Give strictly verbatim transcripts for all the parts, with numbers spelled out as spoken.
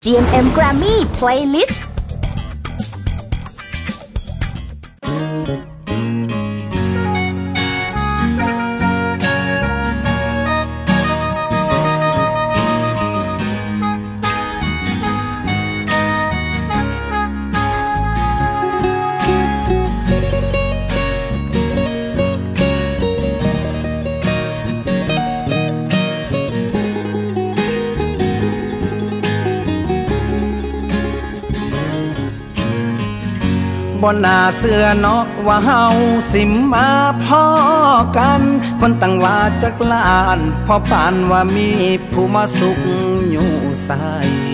จี เอ็ม เอ็ม Grammy Playlist บ่น่าเชื่อเนาะว่าเฮาสิมาพ้อกันคนตั้งว่าจักล้านพอปานว่ามีผู้มาสุขอยู่ใส่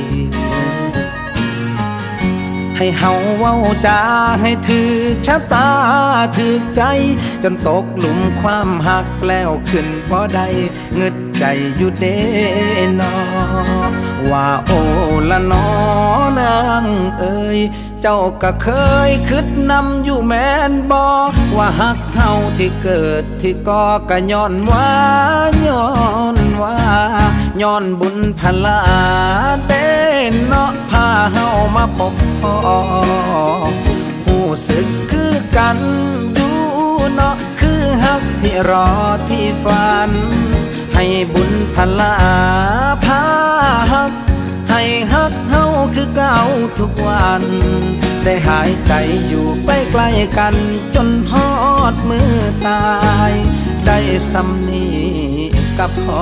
ให้เฮาเว้าจาให้ถือชะตาถือใจจนตกหลุมความหักแล้วขึ้นบ่ได้เงึดใจอยู่เด้นอว่าโอ้ละนอนางเอ้ยเจ้าก็เคยคิดนำอยู่แม่นบ่ว่าหักเฮาที่เกิดที่ก่อก็ย้อนว่าย้อนว่าย้อนบุญพลาเต้นเนาะพาเฮามาพบพ่อผู้สึกคือกันดูเนาะคือหักที่รอที่ฝันให้บุญพลาพาหักให้ฮักเฮาคือเก่าทุกวันได้หายใจอยู่ไปใกล้กันจนฮอดมือตายได้สำนีกับพ่อ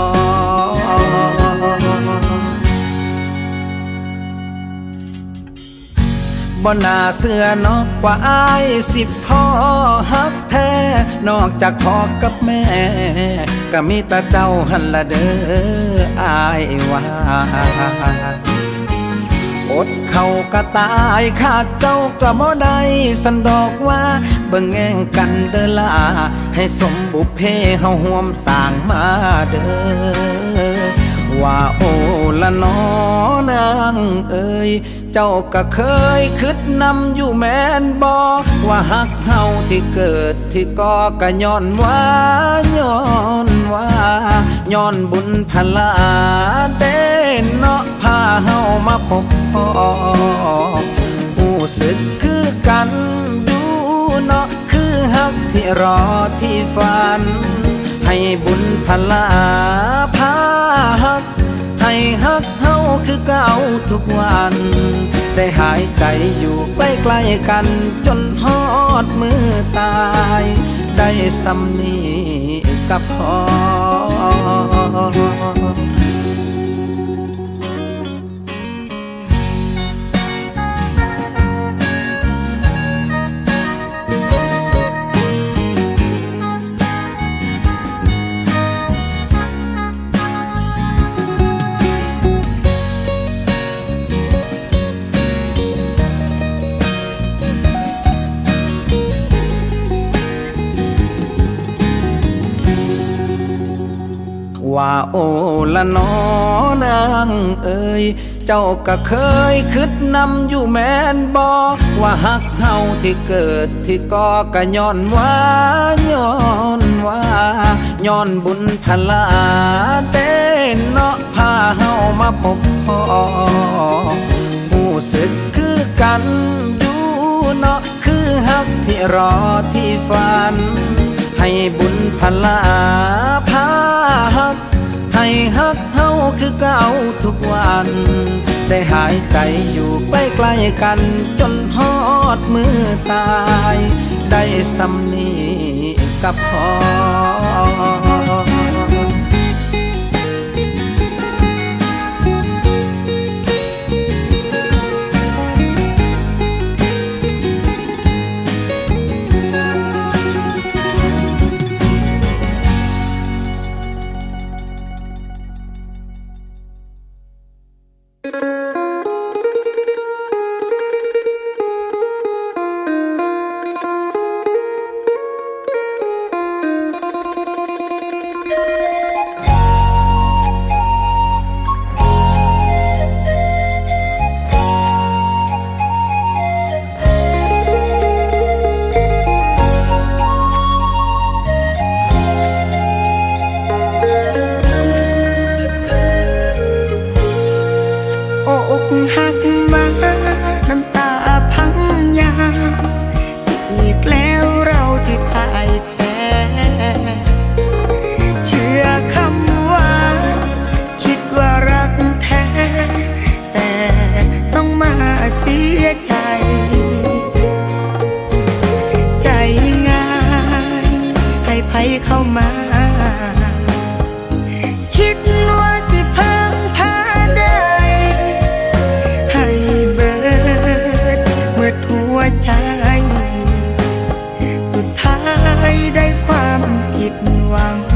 บ่น่าเชื่อเนาะว่าอายสิพ่อฮักแท้นอกจากพ่อกับแม่ก็มีแต่เจ้าหันละเด้ออายว่าอดเขาก็ตายขาดเจ้าก็บ่ได้สันดอกว่าเบิ่งแง่งกันเด้อล่ะให้สมบุพเพเฮาร่วมสร้างมาเด้อว่าโอ้ละน้อนางเอ้ยเจ้าก็เคยคิดนำอยู่แม่นบ่ว่าหักเฮาที่เกิดที่ก่อก็ย้อนว่าย้อนว่าย้อนบุญพลาเต้นเนาะพาเฮามาพบพ่อผู้สึกคือกันดูเนาะคือหักที่รอที่ฝันให้บุญพลาพาหักให้ฮักเฮาคือเก่าทุกวันได้หายใจอยู่ไปใกล้กันจนฮอดมือตายได้สำนีกับพ่อว่าโอ้ละน้อนางเอ้ยเจ้าก็เคยคิดนำอยู่แม่นบ่ว่าหักเฮาที่เกิดที่ก่อก็ย้อนว่าย้อนว่าย้อนบุญพลาเต้นเนาะพาเฮามาพบพ่อผู้สึกคือกันดูเนาะคือหักที่รอที่ฝันให้บุญพลาพาหักให้ฮักเฮาคือเก่าทุกวันได้หายใจอยู่ไปใกล้กันจนฮอดมือตายได้สำนีกับพ่อเสียใจใจง่ายให้ไผเข้ามาคิดว่าสิพังพาได้ให้เบิดเมื่อหัวใจสุดท้ายได้ความผิดหวัง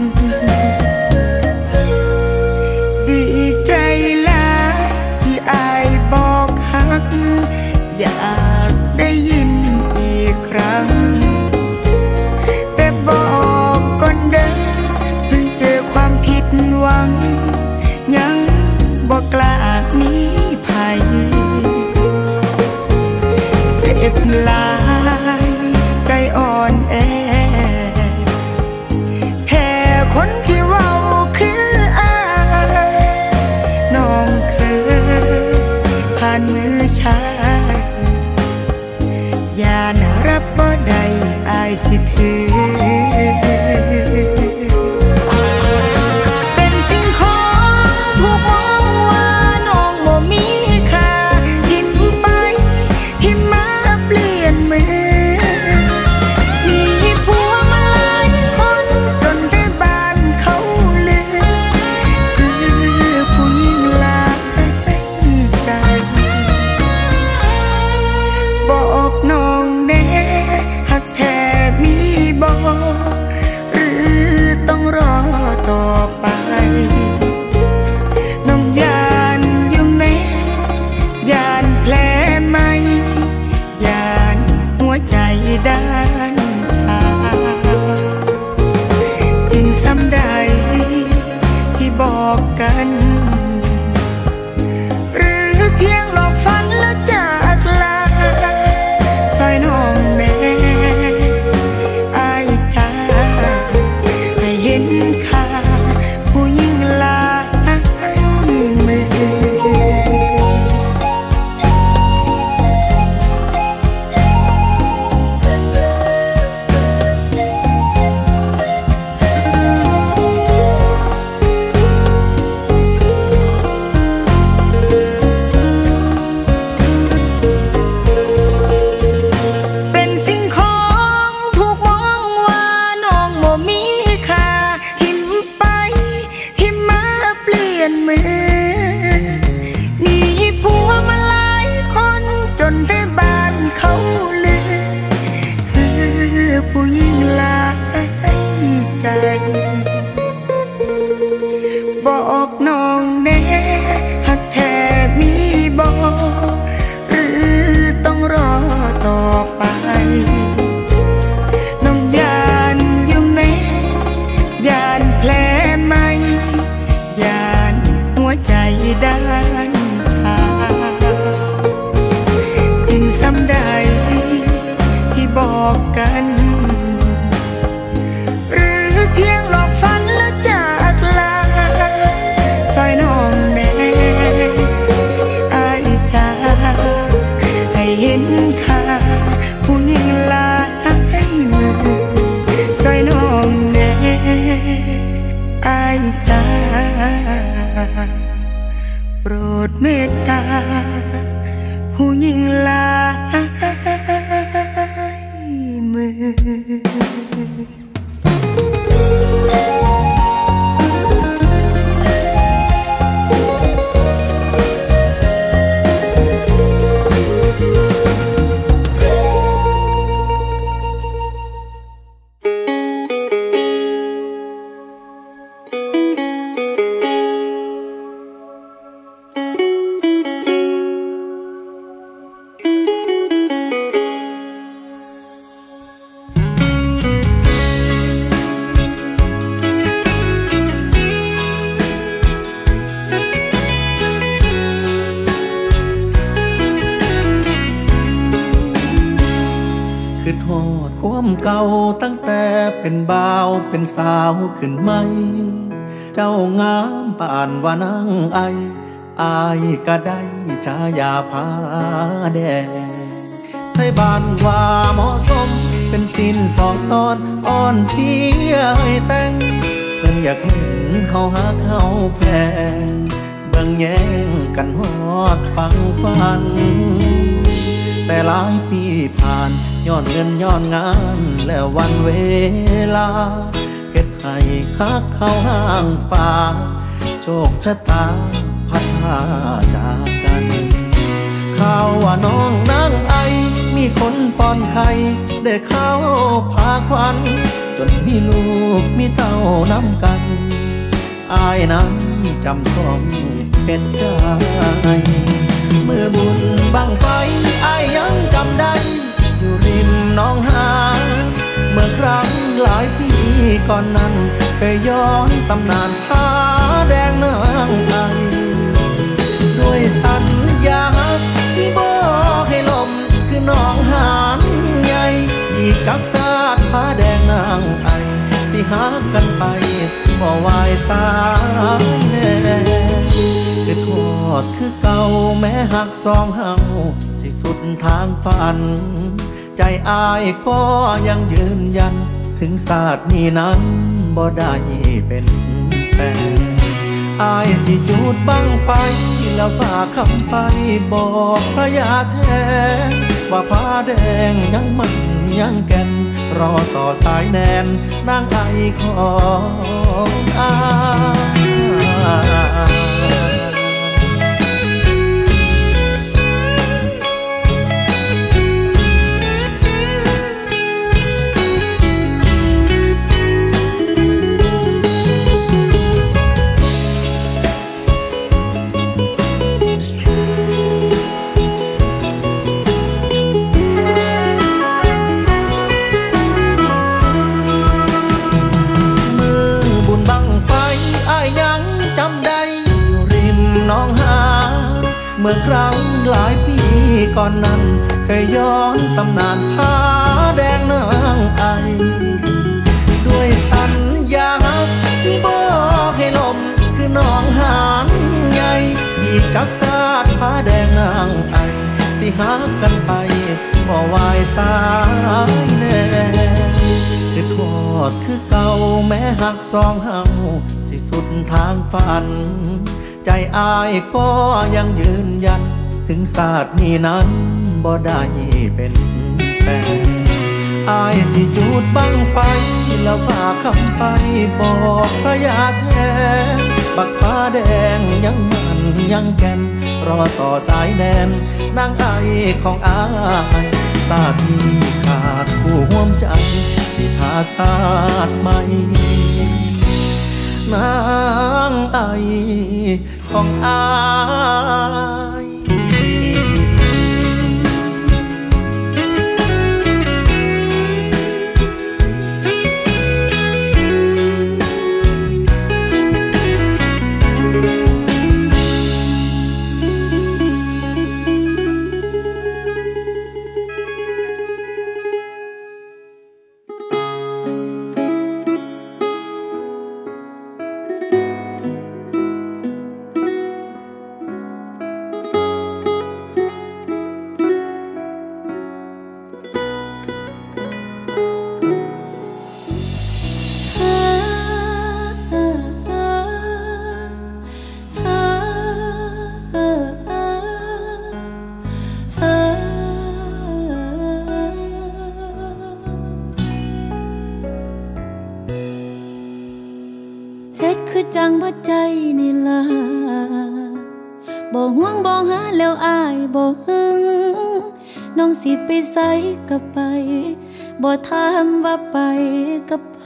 ดีใจหลายที่อายบอกฮักอยากได้ยินอีกครั้งแต่บอกก่อนเด้อเพิ่งเจอความผิดหวังยังบอกกล้ามีภัยเจ็บหลายใจอ่อนแอแค่คนที่เว้าคืออายน้องเคยผ่านมือชายอย่าน่ารับบ่ได้อายสิถือเป็นสิ่งของถูกมองว่าน้องบ่มีค่าทิ้งไปทิ้งมาเปลี่ยนมือมีผัวมาหลายคนจนได้บ้านเขาลือคือผู้หญิงหลายใจบอกน้องแน่หักแท้มีบ่หรือต้องรอต่อไปน้องยานอยู่แม่ยานแผลไหมยานหัวใจด้านชาจึงซ้ำใดที่บอกกันหรือเพียงหลอกฝันแล้วจากลาซอยน้องแม่อายจ้าให้เห็นค่าผู้หญิงหลายมือเป็นสิ่งของถูกมองว่าน้องบ่มีค่าทิ่มไปทิ่มมาเปลี่ยนมือมีผัวมาหลายคนจนได้บ้านเขาลือคือผู้หญิงหลายใจบอกน้องแน่หักแท้มีบ่หรือต้องรอต่อไปน้องยานอยู่แม่ยานแผลไหมยานหัวใจด้านชาจึงซ้ำใดที่บอกกันหรือเพียงหลอกฝันแล้วจากลาซอยน้องแม่อายจ้าให้เห็นค่าผู้หญิงหลายมือซอยน้องแน่อายจ้าโปรดเมตตาผู้หญิงหลายมือความเก่าตั้งแต่เป็นบ่าวเป็นสาวขึ้นไหมเจ้างามป่านว่านั่งไออายก็ได้ชายาผ้าแดงไทยบ้านว่าเหมาะสมเป็นสินสองตอนอ่อนเพียให้แต่งเพิ่นอยากเห็นเขาหักเขาแพงเบิ่งแย่งกันฮอดฟังฟันแต่หลายปีผ่านย้อนเงินย้อนงานแล้ววันเวลาเฮ็ดให้ฮักเข้าห้างป่าโชคชะตาพัดพาจากกันข่าวว่าน้องนางไอมีคนป้อนไข่ได้เข้าพาควันจนมีลูกมีเต้านำกันอายนั้นจำต้องเป็นใจเมื่อบุญบังไฟอายยังจำได้อยู่ริมหนองหานเมื่อครั้งหลายปีก่อนนั้นเคยย้อนตำนานผาแดงนางไอด้วยสัญญาสิบอกให้ลมคือหนองหานใหญ่อีกจักสาดผาแดงนางไอสิหากันไปบ่วายสายแน่คือทอดคือเก่าแม้หักสองเฮาสิสุดทางฝันใจอายก็ยังยืนยันถึงศาสตร์นี้นั้นบ่ได้เป็นแฟนอายสิจูดบังไฟแล้วฝากคำไปบอกพระยาแทนว่าผ้าแดงยังมันยังแก่นรอต่อสายแนนนางไอของอายเมื่อครั้งหลายปีก่อนนั้นเคยย้อนตำนานผาแดงนางไอด้วยสัญญาสิบอกให้ลมคือหนองหานใหญ่อีกจักสาดผาแดงนางไอสิหากันไปบ่วายสายแน่คือทอดคือเก่าแม้หักสองเฮาสิสุดทางฝันใจอายก็ยังยืนยันถึงศาสตร์นี้นั้นบ่ได้เป็นแฟนอายสิจูดบังไฟแล้วฝากคำไปบอกพระยาแทนบักผ้าแดงยังมันยังแก่นรอต่อสายแดนนางไอของอายศาสตร์นี้ขาดคู่ห่วมใจสิทาศาสตร์ใหม่นางไอของอายจังบ่ใจนี่ล่ะบ่ห่วงบ่หาแล้วอายบ่หึงน้องสิไปไสก็ไปบ่ถามว่าไปกับไผ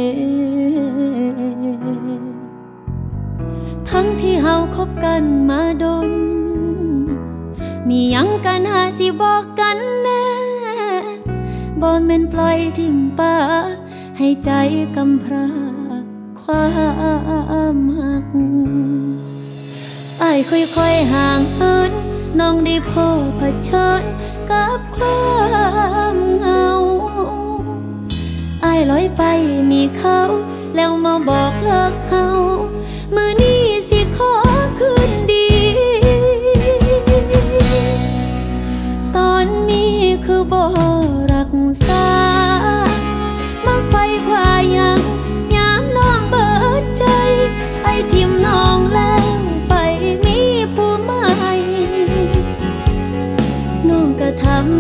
ทั้งที่เฮาคบกันมาดนมีหยังกันหาสิบอกกันแน่บ่แม่นปล่อยทิ่มป่าให้ใจกำพร้าความหักอ้ายค่อยๆห่างเหินน้องได้พบเผชิญกับความเหงาอ้ายลอยไปมีเขาแล้วมาบอกเลิกเฮามื้อนี้สิขอคืนดีตอนนี้คือบ่รักษามักไฟควายังยามน้องเบิดใจไอ้ทิมน้องแล้วไป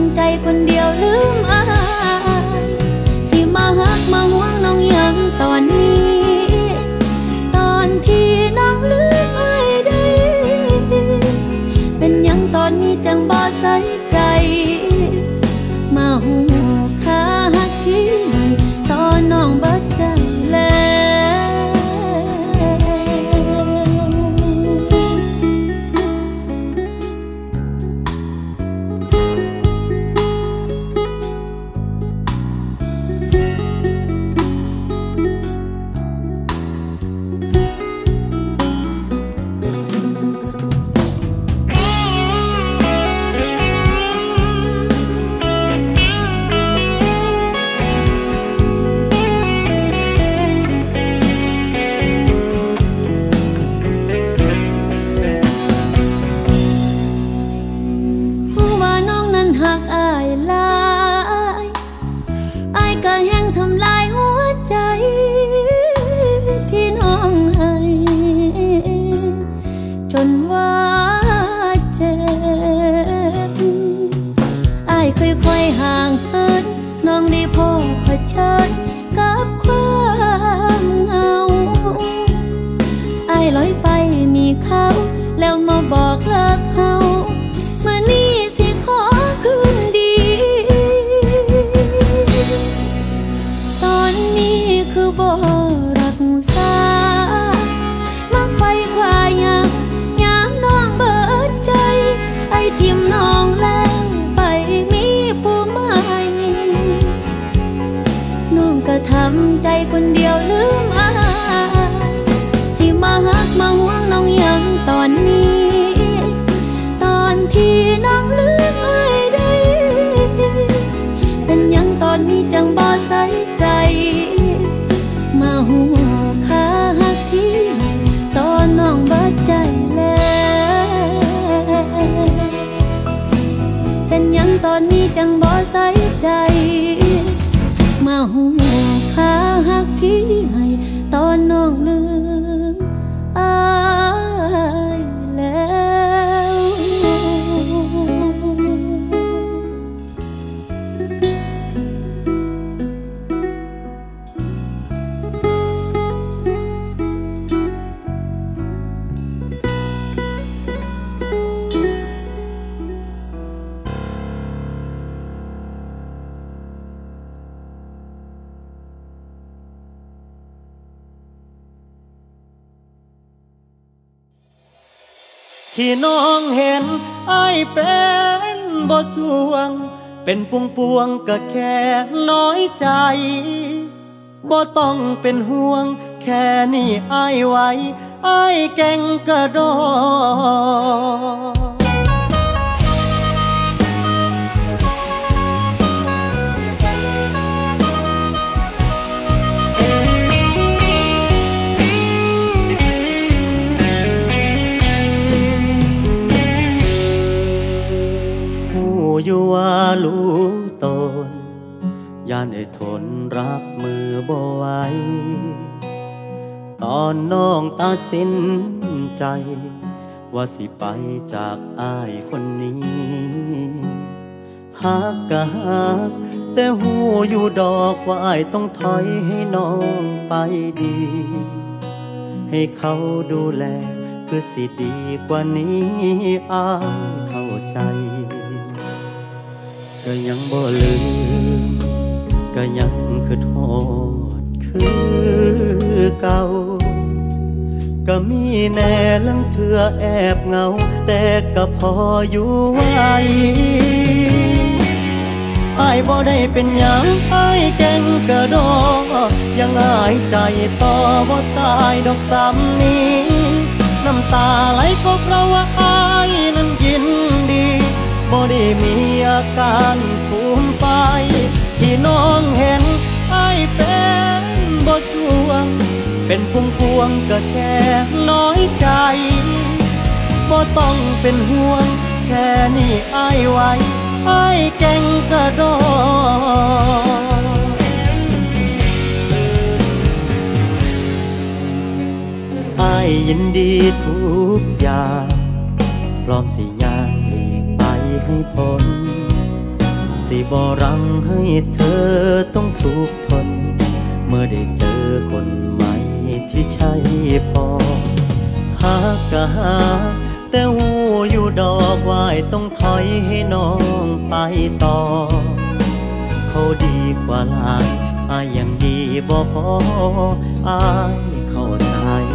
ใจคนเดียวลืมอายสิมาหักมาห่วงน้องยังตอนนี้ตอนที่น้องลืมอายได้เป็นยังตอนนี้จังบ่ใส่ใจมาหูค่าหักที่ไหนตอนน้องบ่ใจแล้วกับความเหงาอ้ายลอยไปมีเขาแล้วมาบอกเลิกเฮาเมื่อนี้สิขอคืนดีตอนนี้คือบ่รักษามักไฟควายยังยามน้องเบิดใจไอ้ทิมน้องแล้วไปมีผู้ใหม่น้องก็ทำใจคนเดียวลืมอายสิมาหักมาห่วงน้องยังตอนนี้ตอนที่น้องลืมอายได้เป็นยังตอนนี้จังบ่ใส่ใจมาหัวค่าหักที่ตอนน้องบ่ใจแล้วเป็นยังตอนนี้จังบ่ใส่ใจมาหูค่าหักที่ให้ตอนน้องลืมอายแล้วที่น้องเห็นอ้ายเป็นบ่สวงเป็นปวงปวงก็แค่น้อยใจบ่ต้องเป็นห่วงแค่นี้อ้ายไหวอ้ายเก่งกระโดดอยู่ว่ารู้ตนย่านได้ทนรับมือบ่ไหวตอนน้องตัดสินใจว่าสิไปจากอ้ายคนนี้หักกะหักแต่หูอยู่ดอกว่าอ้ายต้องถอยให้น้องไปดีให้เขาดูแลคือสิดีกว่านี้อ้ายเข้าใจก็ยังบ่ลืมก็ยังคือโทษคือเก่าก็มีแน่ลังเถื่อแอบเงาแต่ก็พออยู่ไหวอ้ายบ่ได้เป็นหยังอ้ายแก่งกระโดดยังอายใจต่อบ่ตายดอกซ้ำนี้น้ำตาไหลก็เพราะว่าอ้ายนั้นยินดีบ่ได้มีอาการภูมิไปที่น้องเห็นอ้ายเป็นบ่สวงเป็นพวงพวงก็แค่น้อยใจบ่ต้องเป็นห่วงแค่นี้อ้ายไหวอ้ายเก่งกระโดดอ้ายยินดีทุกอย่างพร้อมสิย่างหลีกไปให้พ้นสิบ่รังให้เธอต้องทุกข์ทนเมื่อได้เจอคนใหม่ที่ใช่พอหากกะหาแต่หูอยู่ดอกวายต้องถอยให้น้องไปต่อเขาดีกว่าหลายอายยังดีบ่พออายเข้าใจ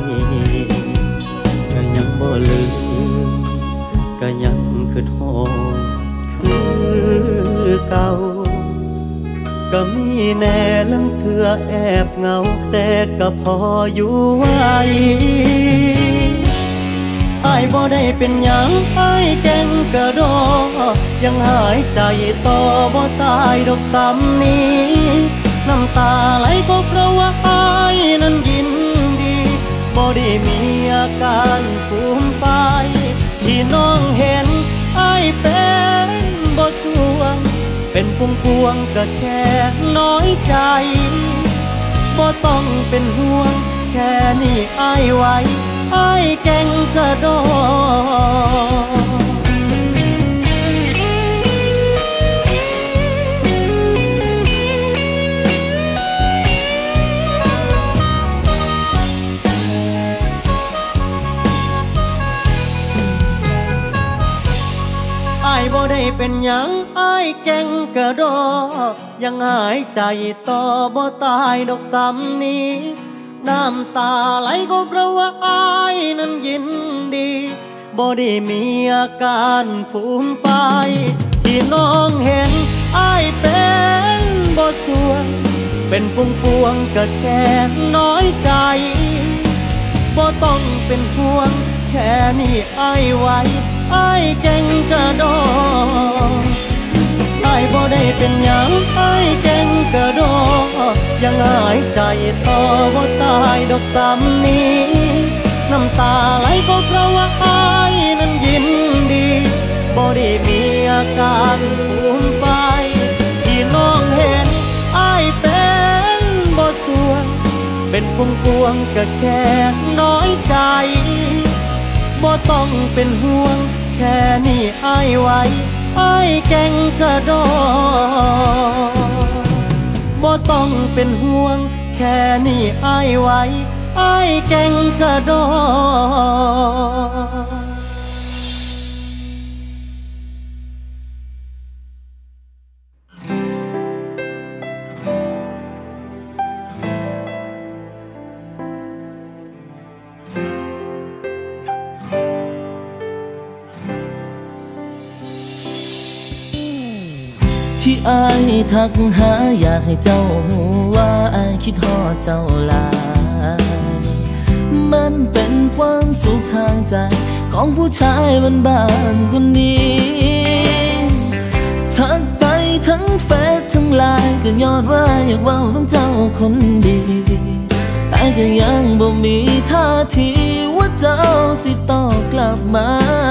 ก็ยังบ่ลืมก็ยังคือโทษคือเก่าก็มีแน่ลังเถื่อแอบเงาแต่ก็พออยู่ไหวอายบ่ได้เป็นหยังอายแก่งกระดอยังหายใจต่อบ่ตายดอกซ้ำนี้น้ำตาไหลก็เพราะว่าอายนั้นยินดีบ่ได้มีอาการภูมิไปที่น้องเห็นอายเป็นบ่สวงเป็นพวงพวงก็แค่น้อยใจบ่ต้องเป็นห่วงแค่นี้อายไว้อายแก่งกระโดดอายบ่ได้เป็นหยังอายแก่งกระโดดยังหายใจต่อบ่ตายดอกซ้ำนี้น้ำตาไหลก็เพราะว่าอายนั้นยินดีบ่ได้มีอาการฟูมไปที่น้องเห็นอายเป็นบ่สวงเป็นพวงพวงก็แค่น้อยใจบ่ต้องเป็นห่วงแค่นี้อายไว้อายแก่งกระโดดอายบ่ได้เป็นหยังอายแก่งกระโดดยังหายใจต่อบ่ตายดอกซ้ำนี้น้ำตาไหลก็เพราะว่าอายนั้นยินดีบ่ได้มีอาการภูมิไปที่น้องเห็นอายเป็นบ่สวงเป็นพวงพวงก็แค่น้อยใจบ่ต้องเป็นห่วงแค่นี้อายไว้อายแก่งกระโดดบ่ต้องเป็นห่วงแค่นี้อายไว้อายแก่งกระโดดที่อายทักหาอยากให้เจ้าหูว่าอายคิดฮอดเจ้าหลายมันเป็นความสุขทางใจของผู้ชายบ้านๆคนนี้ทักไปทั้งเฟซทั้งไลน์ก็ย้อนว่าอยากเว้าน้องเจ้าคนดีแต่ก็ยังบ่มีท่าทีว่าเจ้าสิตอบกลับมา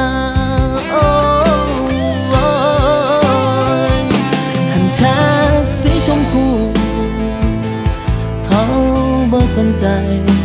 แชทสีชมพูเขาบ่สนใจ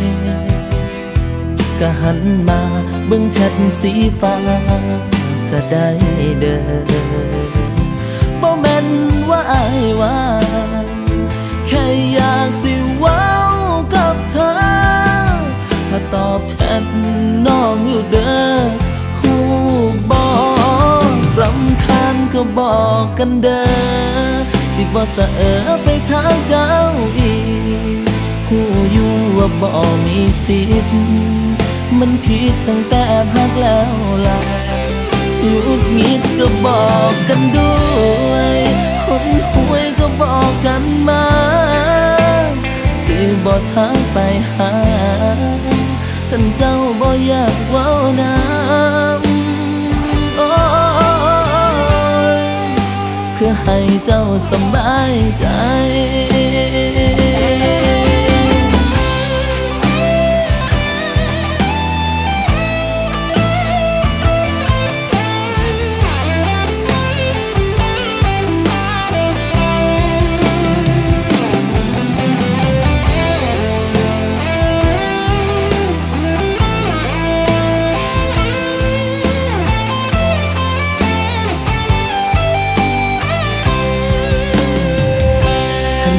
ก็หันมาเบิ่งแชทสีฟ้าก็ได้เด้อบ่แม่นว่าอายว่าแค่อยากสิเว้ากับเธอถ้าตอบแชทน้องอยู่เด้อฮู้บ่รำคาญก็บอกกันเด้อสิบ่สะเออไปทางเจ้าอีกฮู้อยู่ว่าบ่มีสิทธิ์มันผิดตั้งแต่พักแล้วล่ะหลุดหงิดก็บอกกันด้วยคนห่วยก็บอกกันมาสิบ่ทางไปหาท่านเจ้าบ่อยากเว้าน้ำโอ้เพื่อให้เจ้าสบายใจ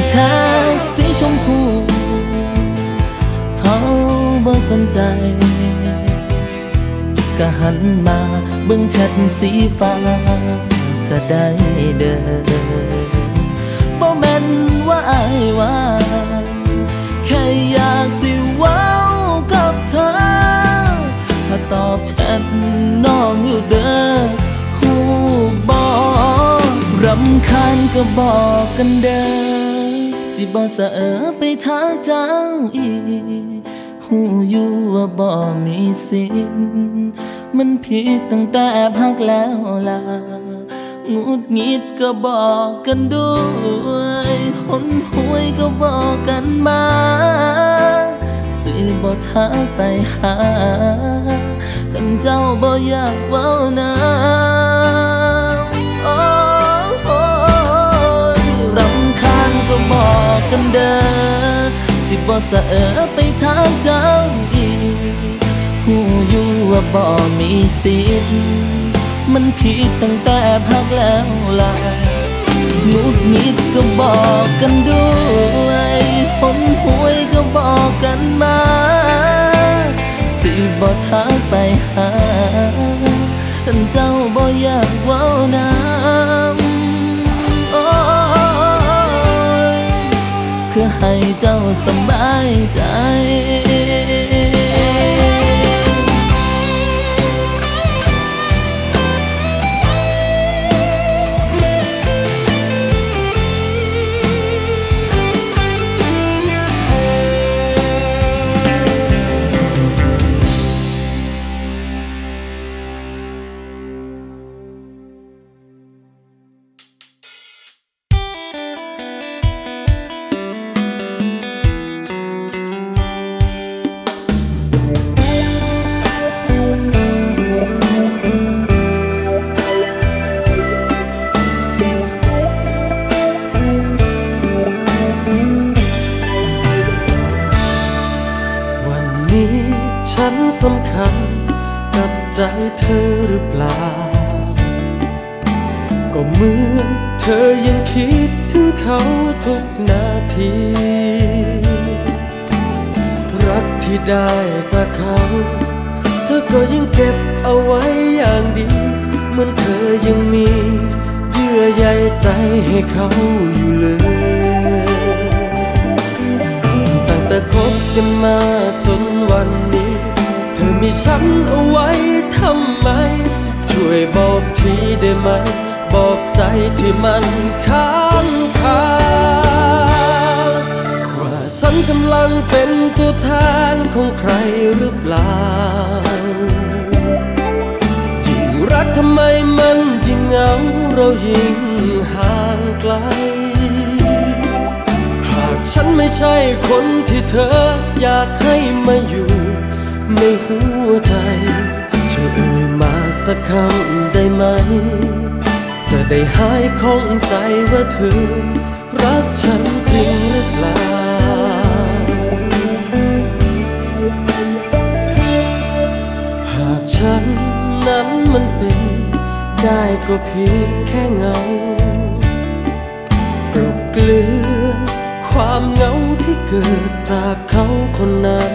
แท้สีชมพูเขาบ่สนใจก็หันมาเบิ่งแชทสีฟ้าก็ได้เด้อบ่แม่นว่าอายว่าแค่อยากสิเว้ากับเธอถ้าตอบแชทน้องอยู่เด้อฮู้บ่รำคาญก็บอกกันเด้อสิบ่สะเออไปทางเจ้าอีกฮู้อยู่ว่าบ่มีสิทธิ์มันผิดตั้งแต่พักแล้วล่ะงุดหงิดก็บอกกันด้วยหนหวยก็บอกกันมาสิบ่ทักไปหากันเจ้าบ่อยากเว้านะโอ้โอ้รำคาญก็บอกกันเด้อสิบ่สะเออไปทางเจ้าอีกฮู้อยู่ว่าบ่มีสิทธิ์มันผิดตั้งแต่พักแล้วล่ะงุดหงิดก็บอกกันด้วยหนหวยก็บอกกันมาสิบ่ทักไปหากันเจ้าบ่อยากเว้าน้ำโอ้ยคือให้เจ้าสบายใจสำคัญกับใจเธอหรือเปล่าก็เหมือนเธอยังคิดถึงเขาทุกนาทีรักที่ได้จากเขาเธอก็ยังเก็บเอาไว้อย่างดีเหมือนเธอยังมีเยื่อใยใจให้เขาอยู่เลยตั้งแต่คบกันมาจนวันนี้เธอมีฉันเอาไว้ทำไมช่วยบอกทีได้ไหมบอกใจที่มันค้างคาว่าฉันกำลังเป็นตัวแทนของใครหรือเปล่ายิ่งรักทำไมมันยิ่งเหงาเรายิ่งห่างไกลหากฉันไม่ใช่คนที่เธออยากให้มาอยู่ในหัวใจช่วยเอ่ยมาสักคำได้ไหมจะได้หายข้องใจว่าเธอรักฉันจริงหรือเปล่าหากฉันนั้นมันเป็นได้ก็เพียงแค่เงากลบเกลื่อนความเหงาที่เกิดจากเขาคนนั้น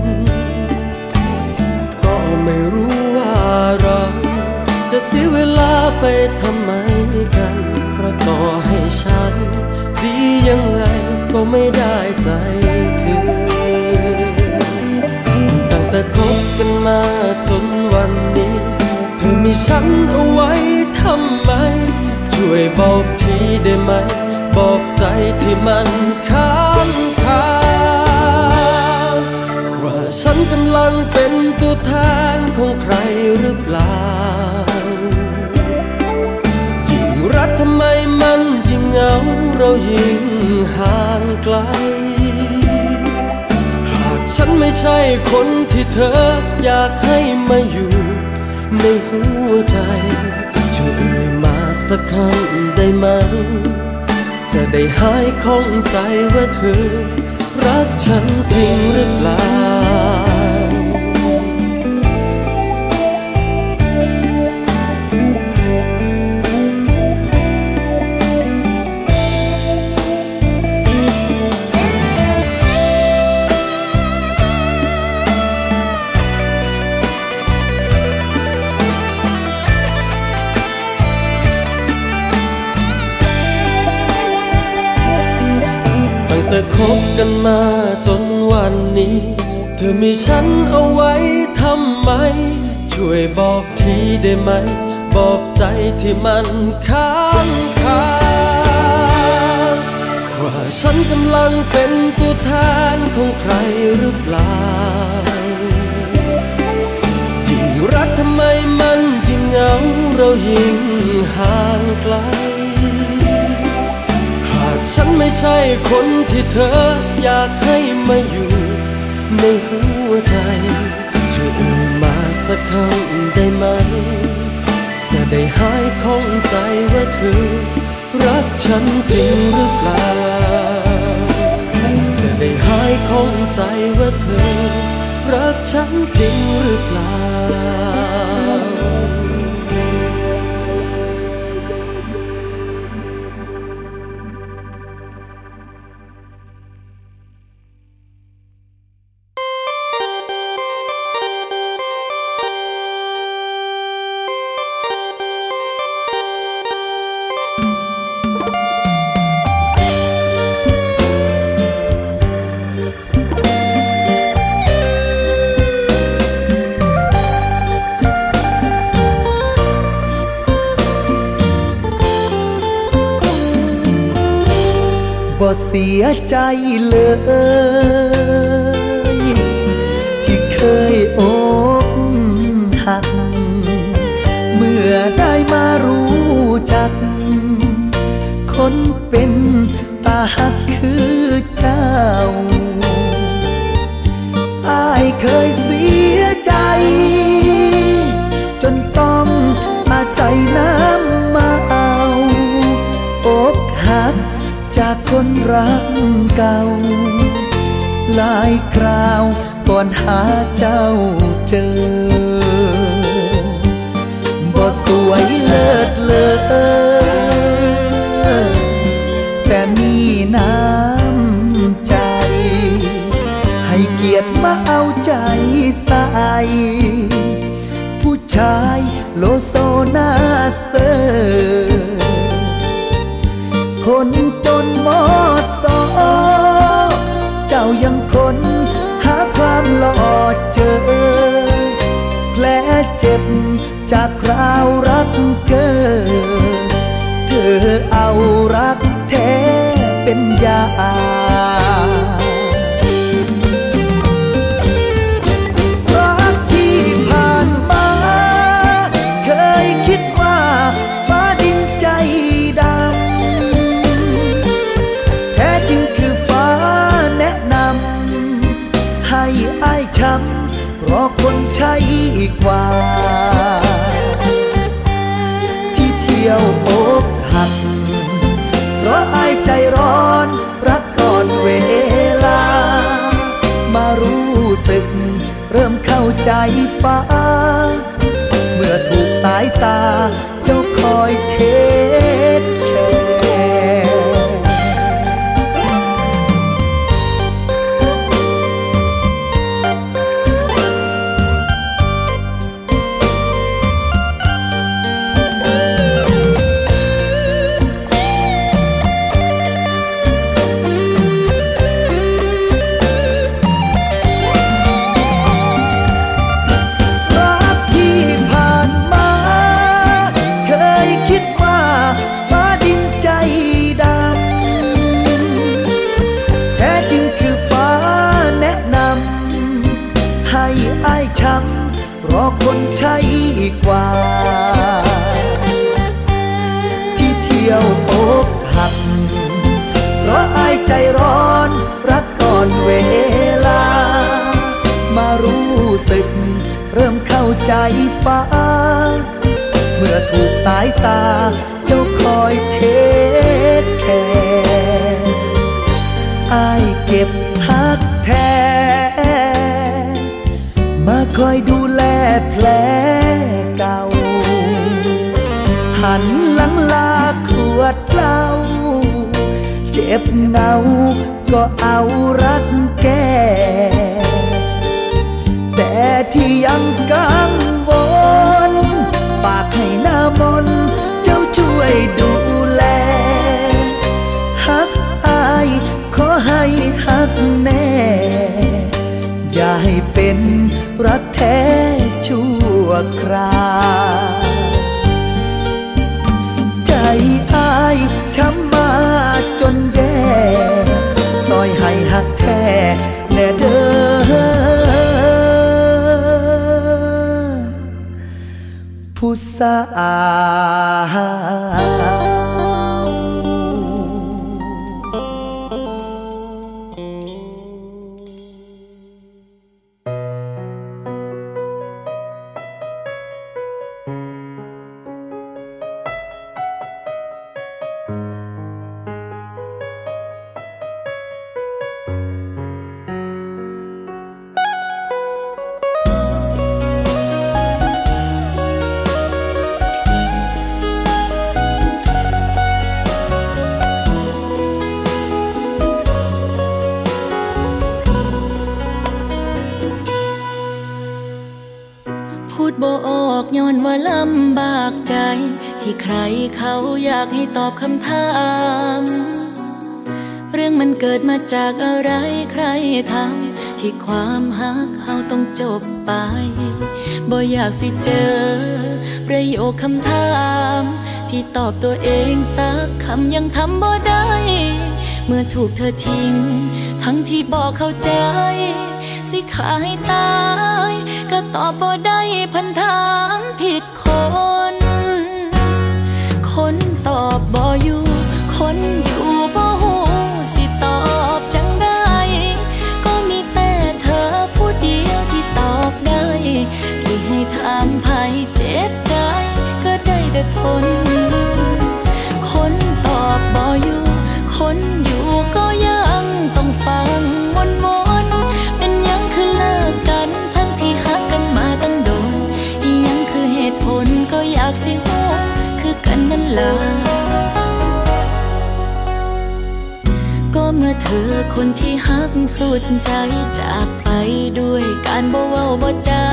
ไม่รู้ว่าเราจะเสียเวลาไปทำไมกันเพราะต่อให้ฉันดียังไงก็ไม่ได้ใจเธอตั้งแต่คบกันมาจนวันนี้เธอมีฉันเอาไว้ทำไมช่วยบอกทีได้ไหมบอกใจที่มันค้างคาฉันกำลังเป็นตัวแทนของใครหรือเปล่ายิ่งรักทำไมมันยิ่งเหงาเรายิ่งห่างไกลหากฉันไม่ใช่คนที่เธออยากให้มาอยู่ในหัวใจช่วยเอ่ยมาสักคำได้ไหมจะได้หายข้องใจว่าเธอรักฉันจริงหรือเปล่าเและคบกันมาจนวันนี้เธอมีฉันเอาไว้ทำไมช่วยบอกทีได้ไหมบอกใจที่มันค้างคาว่าฉันกำลังเป็นตัวแทนของใครหรือเปล่ายิ่งรักทำไมมันยิ่งเหงาเรายิ่งห่างไกลหากฉันไม่ใช่คนที่เธออยากให้มาอยู่ในหัวใจช่วยเอ่ยมาสักคำได้ไหมจะได้หายข้องใจว่าเธอรักฉันจริงหรือเปล่าจะได้หายข้องใจว่าเธอรักฉันจริงหรือเปล่าบ่เสียใจเลยที่เคยอกหักเมื่อได้มารู้จักคนเป็นตาหักคือเจ้าอ้ายเคยเสียใจจนต้องอาศัยน้ำมาเอาอกหักจากคนรักเก่าหลายคราวก่อนหาเจ้าเจอบ่สวยเลิศเลอแต่มีน้ำใจให้เกียรติมาเอาใจใส่ผู้ชายโลโซน่าเซอคนจนมอสอเจ้ายังคนหาความหล่อเจอแผลเจ็บจากคราวรักเกิดเธอเอารักแท้เป็นยารักที่ผ่านมาเคยคิดว่าฟ้าดินใจดำให้อ้ายช้ำเพราะคนใช่กว่าที่เที่ยวอกหักเพราะอ้ายใจร้อนรักก่อนเวลามารู้สึกเริ่มเข้าใจฟ้าเมื่อถูกสายตาเจ้าคอยเทคแคเพราะคนใช่กว่าที่เที่ยวอกหักเพราะอ้ายใจร้อนรักก่อนเวลามารู้สึกเริ่มเข้าใจฟ้าเมื่อถูกสายตาเจ้าคอยเทคแคร์อ้ายเก็บหักแท้มาคอยดูแลแผลเก่าหันหลังลาขวดเหล้าเจ็บเงาก็เอารักแก้แต่ที่ยังกังวลฝากให้หน้ามนเจ้าช่วยดูแลหักอายขอให้แท้ชั่วคราวใจอายช้ำมาจนแย่ซอยให้หักแท้แน่เด้อผู้สาวบ่ออกย้อนว่าลำบากใจที่ใครเขาอยากให้ตอบคำถามเรื่องมันเกิดมาจากอะไรใครทำที่ความฮักเฮาต้องจบไปบ่อยากสิเจอประโยคคำถามที่ตอบตัวเองสักคำยังทำบ่ได้เมื่อถูกเธอทิ้งทั้งที่บอกเข้าใจสิขาให้ตายก็ตอบบ่ได้พันถามผิดคนคนตอบบ่อยู่คนอยู่บ่ฮู้สิตอบจังได้ก็มีแต่เธอผู้เดียวที่ตอบได้สิให้ถามไผเจ็บใจก็ได้แต่ทนคนตอบบ่อยู่คนอยู่ก็ยังต้องฟังวนๆเป็นยังคือเลิกกันทั้งที่ฮักกันมาตั้งโดนอีหยังคือเหตุผลก็อยากสิฮู้คือกันนั่นล่ะก็เมื่อเธอคนที่ฮักสุดใจจากไปด้วยการบ่เว้าบ่จา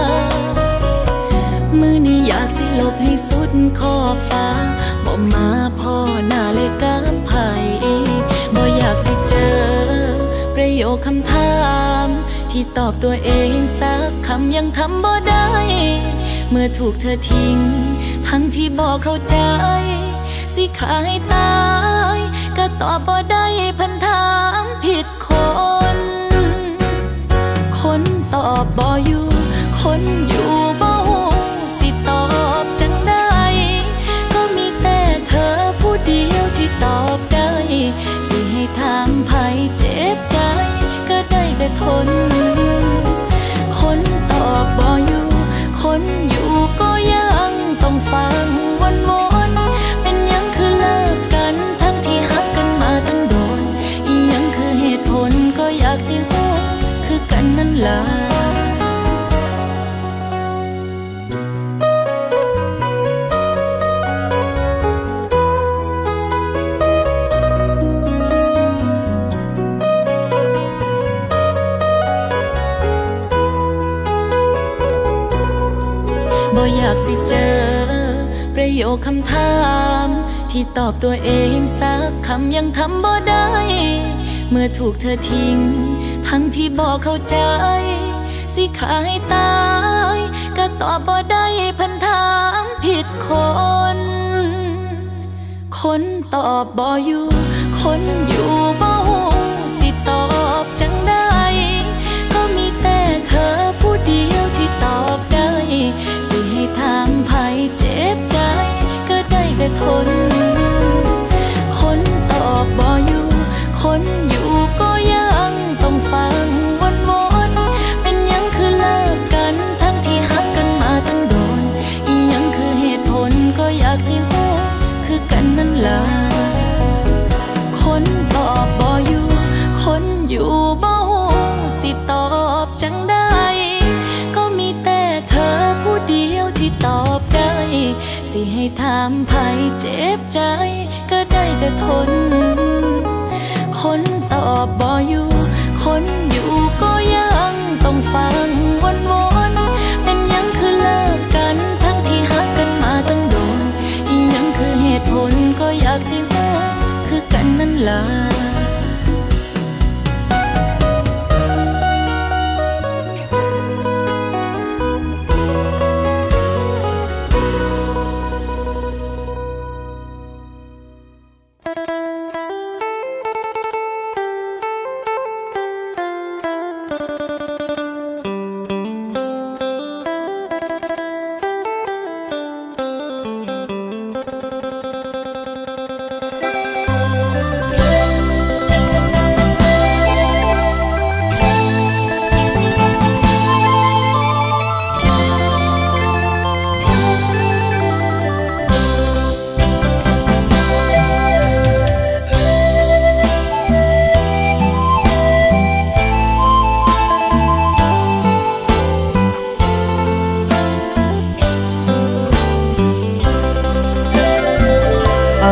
มือนี้อยากสิลบให้สุดขอบฟ้าบ่มาพ่อหน้าเลยกับไผบ่อยากสิเจอประโยคคำถามที่ตอบตัวเองสักคำยังทำบ่ได้เมื่อถูกเธอทิ้งทั้งที่บอกเข้าใจสิขายตายก็ตอบบ่ได้พันถามผิดคนคนตอบบ่อยู่คนอยู่บ่ฮู้สิตอบจังได้ก็มีแต่เธอผู้เดียวที่ตอบได้สิให้ถามไผเจ็บใจก็ได้แต่ทนคนตอบบ่อยู่คนอยู่ก็ยังต้องฟังวนๆเป็นยังคือเลิกกันทั้งที่ฮักกันมาตั้งโดนอีหยังคือเหตุผลก็อยากสิฮู้คือกันนั่นล่ะบ่อยากสิเจอประโยคคำถามที่ตอบตัวเองสักคำยังทำบ่ได้เมื่อถูกเธอทิ้งทั้งที่บอกเข้าใจสิขายตายก็ตอบบ่ได้พันถามผิดคนคนตอบบ่อยู่คนอยู่บ่ฮู้สิตอบจังได้ก็มีแต่เธอผู้เดียวที่ตอบได้สิให้ถามไผเจ็บใจก็ได้แต่ทนคนตอบบ่อยู่คนอยู่ก็ยังต้องฟังวนๆเป็นยังคือเลิกกันทั้งที่ฮักกันมาตั้งโดนอีหยังคือเหตุผลก็อยากสิฮู้คือกันนั่นล่ะคนตอบบ่อยู่คนอยู่บ่ฮู้สิตอบจังได้ก็มีแต่เธอผู้เดียวที่ตอบได้สิให้ถามไผเจ็บใจก็ได้แต่ทนคนตอบบ่อยู่คนอยู่ก็ยังต้องฟังวนๆเป็นยังคือเลิกกันทั้งที่ฮักกันมาตั้งโดนอีหยังคือเหตุผลก็อยากสิฮู้คือกันนั่นล่ะ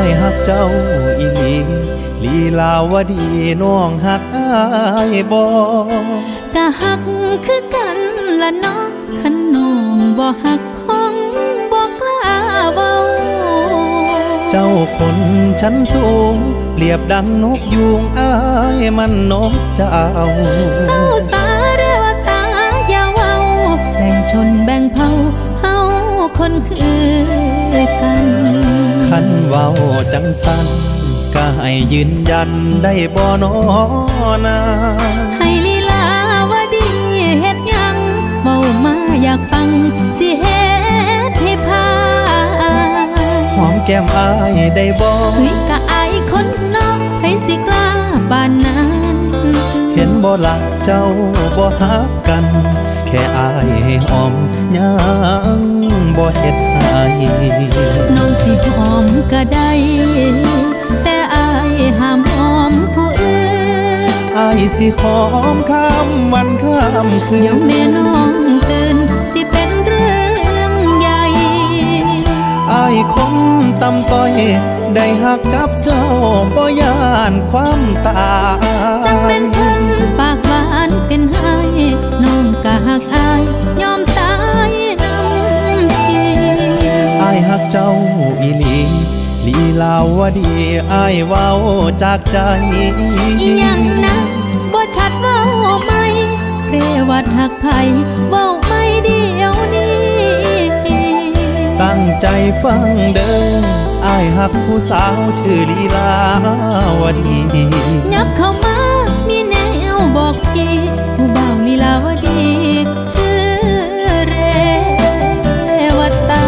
ายหักเจ้าอีหลีลีลาวดีน้องหักอายบ่กะหักคือกันละน้องคันน้องบ่หักคงบ่กล้าเว้าเจ้าคนชั้นสูงเปรียบดังนกยูงอายมันนกเจ้าเศร้าสาเรวตาอย่าเว้าแบ่งชนแบ่งเผ่าเฮาคนคือกันคันเว้าจังสันก็ให้ยืนยันได้บ่น้อนาให้ลีลาวดีเฮ็ดหยังเว้ามาอยากฟังสิเฮ็ดให้พาหอมแก้มอายได้บ่เฮ้ยกะอายคนนอกให้สิกล้าปานนั้นเห็นบ่ล่ะเจ้าบ่ฮักกันแค่อายให้หอมยังบ่เฮ็ดให้น้องสิหอมก็ได้แต่อายห้ามหอมผู้อื่นอายสิหอมข้ามวันข้ามคืนเดี๋ยวแม่น้องตื่นสิเป็นเรื่องใหญ่อายคนตำต้อยได้หักกับเจ้าบ่ย่านความตายจังเป็นเพิ่นปากหวานเป็นให้น้องก็หักอายยอมตายน้ำทีอายหักเจ้าอีหลีลีลาวดีอายเว้าจากใจยังนะบ่ชัดเว้าไหมเรวัดหักไผเว้าไม่เดียวนี้ตั้งใจฟังเด้ออายหักผู้สาวชื่อลีลาวดียับเข้ามามีแนวบอกทีผู้บ่าวลีลาวดีชื่อเรวัตตา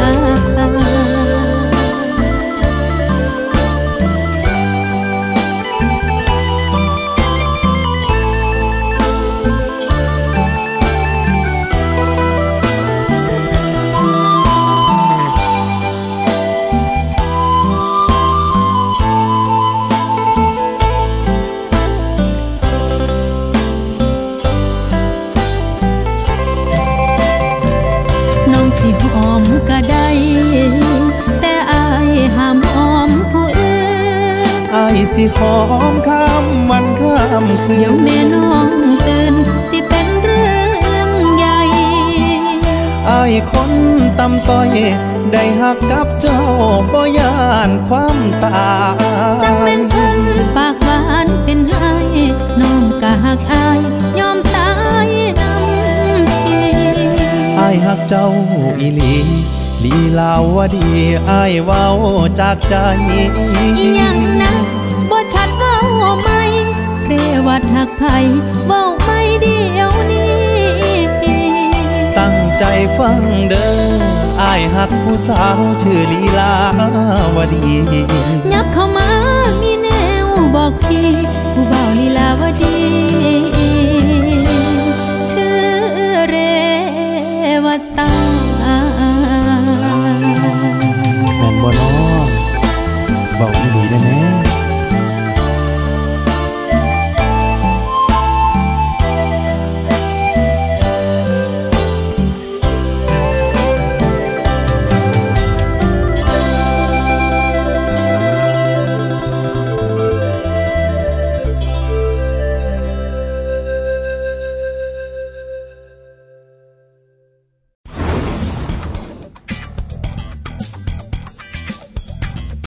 สิหอมก็ได้แต่อายห้ามหอมผู้อื่นอายสิหอมข้ามวันข้ามคืนเดี๋ยวแม่น้องตื่นสิเป็นเรื่องใหญ่อายคนตำต้อยได้หักกับเจ้าบ่ย่านความตายจังเป็นเพิ่นปากหวานเป็นให้น้องก็หักอายยอมตายน้ำทีอายหักเจ้าอีหลีลีลาวดีอายเว้าจากใจยังนะบ่ชัดเว้าไหมเรวัดหักไผเว้าไม่เดียวนี้ตั้งใจฟังเด้ออายหักผู้สาวชื่อลีลาวดียับเข้ามามีแนวบอกที